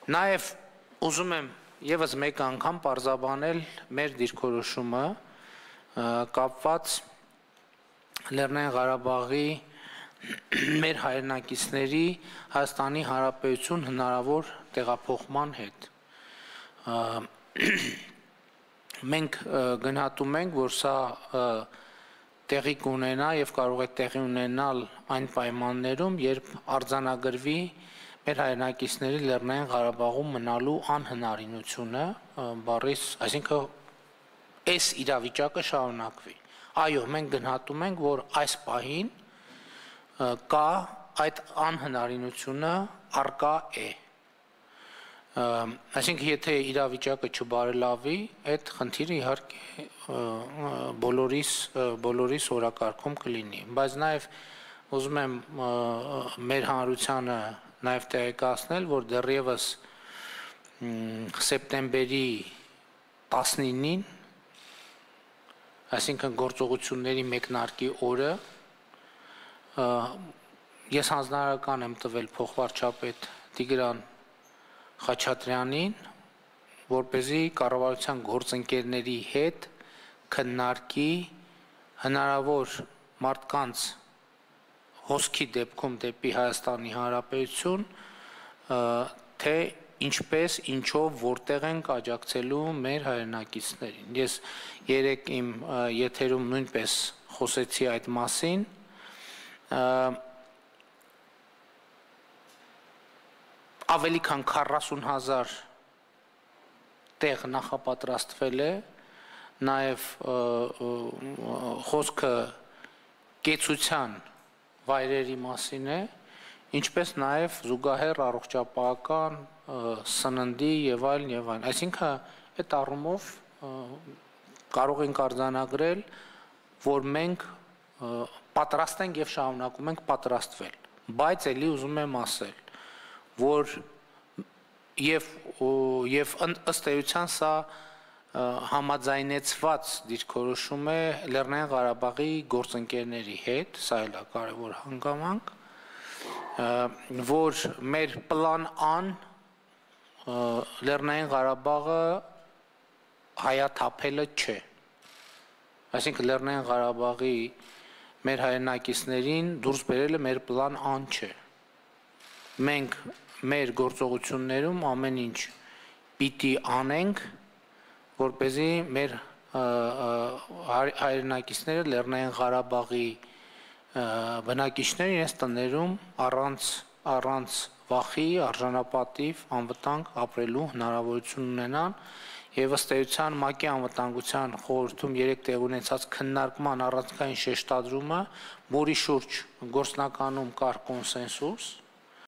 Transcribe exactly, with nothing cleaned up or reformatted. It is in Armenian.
Նաև ուզում եմ եւս մեկ անգամ պարզաբանել մեր դիրքորոշումը կապված Լեռնային Ղարաբաղի մեր հայրենակիցների Հայաստանի Հանրապետություն հնարավոր տեղափոխման հետ։ Մենք գնահատում ենք, որ սա տեղի կունենա եւ կարող է տեղի ունենալ այն պայմաններում, երբ արձանագրվի մեր հայրենակիցների Լեռնային Ղարաբաղում մնալու անհնարինությունը, բառից, այսինքն այս իրավիճակը շարունակվի։ Այո, մենք գնահատում ենք, որ այս պահին կա այդ անհնարինությունը առկա է։ Այսինքն եթե իրավիճակը չբարելավի, այդ խնդիրը իհարկե բոլորիս բոլորիս օրակարգում կլինի, բայց նաև ուզում եմ մեր հանրությանը նաև տեղեկացնել, որ դեռևս սեպտեմբերի տասնինին, այսինքն գործողությունների մեկնարկի օրը, ես հանձնարարական եմ տվել փոխվարչապետ Տիգրան Խաչատրյանին, որպեսզի կառավարության գործընկերների հետ քննարկի հնարավոր մարդկանց հոսքի դեպքում դեպի Հայաստանի Հանրապետություն, թե ինչպես, ինչով, որտեղ ենք աջակցելու մեր հայրենակիցներին։ Ես երեկ իմ եթերում նույնպես խոսեցի այդ մասին, ավելի քան քառասուն հազար տեղ նախապատրաստվել է, նաև խոսքը կեցության վայրերի մասին է, ինչպես նաև զուգահեռ առողջապահական, սննդի եւ այլն եւ այլն։ Այսինքն այդ առումով կարող ենք արձանագրել, որ մենք պատրաստ ենք եւ շարունակում ենք պատրաստվել, բայց ելի ուզում եմ ասել, որ եւ եւ ըստ էության սա համաձայնեցված դիրքորոշում է Լեռնային Ղարաբաղի գործընկերների հետ, սա էլ է կարևոր հանգամանք, որ մեր պլան Ան Լեռնային Ղարաբաղը հայաթափելը չէ։ Այսինքն Լեռնային Ղարաբաղի մեր հայրենակիցներին դուրս բերելը մեր պլան Ան չէ։ Մենք մեր գործողություններում ամեն ինչ պիտի անենք, որպեսզի մեր հայրենակիցները Լեռնային Ղարաբաղի բնակիչները իրենց տներում առանց առանց վախի, արժանապատիվ, անվտանգ ապրելու հնարավորություն ունենան եւ ըստ էության ՄԱԿ-ի անվտանգության խորհրդում երեք տեղ ունեցած քննարկման առանցքային շեշտադրումը, որի շուրջ գործնականում կար կոնսենսուս,